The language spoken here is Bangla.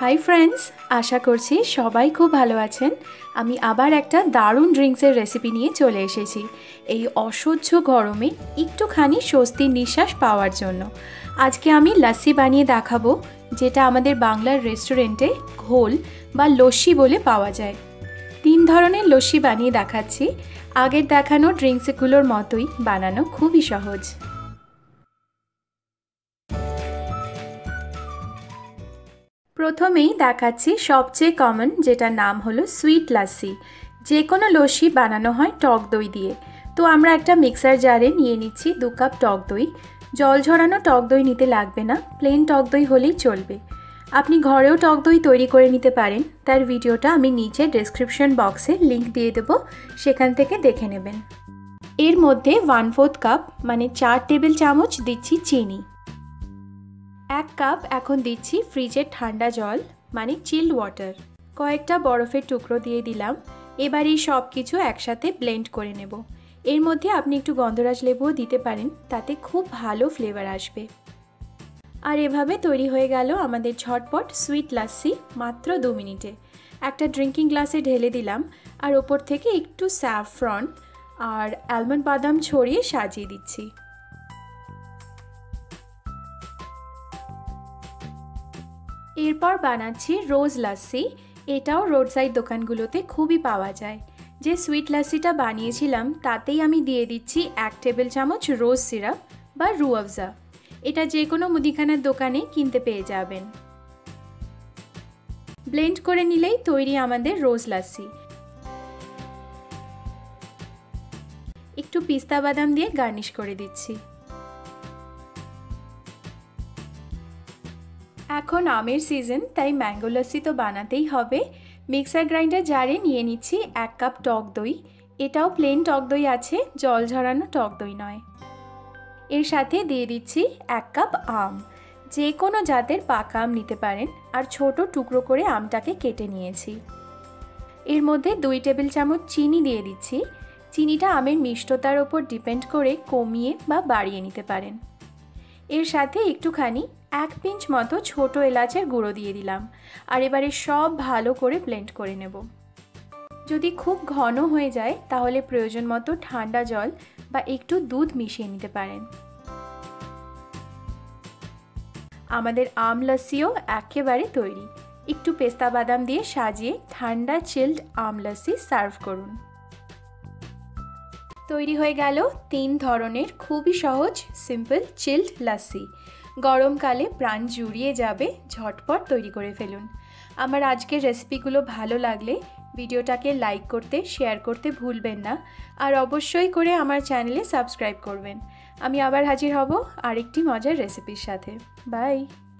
हाई फ्रेंड्स आशा करছি সবাই খুব ভালো আছেন। আমি আবার একটা দারুণ ড্রিঙ্কসের রেসিপি নিয়ে চলে এসেছি এই অসহ্য গরমে একটুখানি স্বস্তির নিঃশ্বাস পাওয়ার জন্য। আজকে আমি লস্যি বানিয়ে দেখাবো, যেটা আমাদের বাংলার রেস্টুরেন্টে ঘোল বা লস্যি বলে পাওয়া যায়। 3 ধরনের লস্যি বানিয়ে দেখাচ্ছি। আগের দেখানো ড্রিঙ্কসগুলোর মতোই বানানো, খুবই সহজ। প্রথমেই দেখাচ্ছি সবচেয়ে কমন, যেটার নাম হলো সুইট লস্যি। যে কোনো লস্যি বানানো হয় টক দই দিয়ে। তো আমরা একটা মিক্সার জারে নিয়ে নিচ্ছি 2 কাপ টক দই। জল ঝরানো টক দই নিতে লাগবে না, প্লেন টক দই হলেই চলবে। আপনি ঘরেও টক দই তৈরি করে নিতে পারেন, তার ভিডিওটা আমি নিচে ডেসক্রিপশন বক্সে লিংক দিয়ে দেবো, সেখান থেকে দেখে নেবেন। এর মধ্যে 1/4 কাপ মানে 4 টেবিল চামচ দিচ্ছি চিনি। 1 কাপ এখন দিচ্ছি ফ্রিজের ঠান্ডা জল মানে চিল্ড ওয়াটার। কয়েকটা বরফের টুকরো দিয়ে দিলাম। এবার এই সব কিছু একসাথে ব্লেন্ড করে নেব। এর মধ্যে আপনি একটু গন্ধরাজ লেবুও দিতে পারেন, তাতে খুব ভালো ফ্লেভার আসবে। আর এভাবে তৈরি হয়ে গেল আমাদের ঝটপট সুইট লস্যি, মাত্র 2 মিনিটে। একটা ড্রিঙ্কিং গ্লাসে ঢেলে দিলাম, আর ওপর থেকে একটু স্যাফরন আর আলমন্ড বাদাম ছড়িয়ে সাজিয়ে দিচ্ছি। এরপর বানাচ্ছি রোজ লস্যি। এটাও রোড সাইড দোকানগুলোতে খুবই পাওয়া যায়। যে সুইট লস্যিটা বানিয়েছিলাম তাতেই আমি দিয়ে দিচ্ছি 1 টেবিল চামচ রোজ সিরাপ বা রুয়াবজা। এটা যে কোনো মুদিখানার দোকানে কিনতে পেয়ে যাবেন। ব্লেন্ড করে নিলেই তৈরি আমাদের রোজ লস্যি। একটু পিস্তা বাদাম দিয়ে গার্নিশ করে দিচ্ছি। এখন আমের সিজন, তাই ম্যাঙ্গো লস্যি তো বানাতেই হবে। মিক্সার গ্রাইন্ডার জারে নিয়ে নিচ্ছি 1 কাপ টক দই। এটাও প্লেন টক দই আছে, জল ঝরানো টক দই নয়। এর সাথে দিয়ে দিচ্ছি 1 কাপ আম। যে কোনো জাতের পাকা আম নিতে পারেন, আর ছোট টুকরো করে আমটাকে কেটে নিয়েছি। এর মধ্যে 2 টেবিল চামচ চিনি দিয়ে দিচ্ছি। চিনিটা আমের মিষ্টতার ওপর ডিপেন্ড করে কমিয়ে বা বাড়িয়ে নিতে পারেন। এর সাথে একটুখানি 1 পিঞ্চ মতো ছোট এলাচের গুঁড়ো দিয়ে দিলাম। আর এবারে সব ভালো করে ব্লেন্ড করে নেব। যদি খুব ঘন হয়ে যায় তাহলে প্রয়োজন মতো ঠান্ডা জল বা একটু দুধ মিশিয়ে নিতে পারেন। আমাদের আম লস্যিও একেবারে তৈরি। একটু পেস্তা বাদাম দিয়ে সাজিয়ে ঠান্ডা চিল্ড আম লস্যি সার্ভ করুন। তৈরি হয়ে গেল 3 ধরনের খুবই সহজ সিম্পল চিল্ড লস্যি। গরমকালে প্রাণ জুড়িয়ে যাবে, ঝটপট তৈরি করে ফেলুন। আমার আজকের রেসিপিগুলো ভালো লাগলে ভিডিওটাকে লাইক করতে, শেয়ার করতে ভুলবেন না। আর অবশ্যই করে আমার চ্যানেলে সাবস্ক্রাইব করবেন। আমি আবার হাজির হব আরেকটি মজার রেসিপির সাথে। বাই।